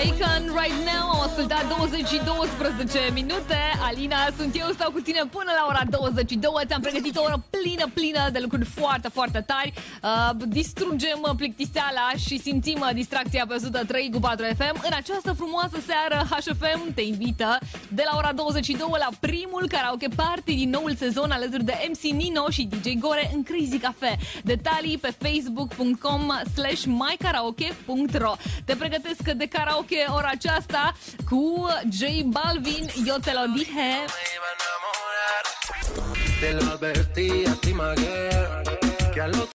Akon Right Now. Am ascultat 20 și 12 minute. Alina, sunt eu, stau cu tine până la ora 22. Ți-am pregătit o oră plină de lucruri foarte tari. Distrugem plictiseala și simțim distracția pe 103 cu 4 FM. În această frumoasă seară, HFM te invită de la ora 22 la primul karaoke party din noul sezon alături de MC Nino și DJ Gore în Crazy Cafe. Detalii pe facebook.com/mykaraoke.ro. Te pregătesc de karaoke ora aceasta cu J Balvin, Yo te lo dije. Te lo advertí a ti, Maguer, que al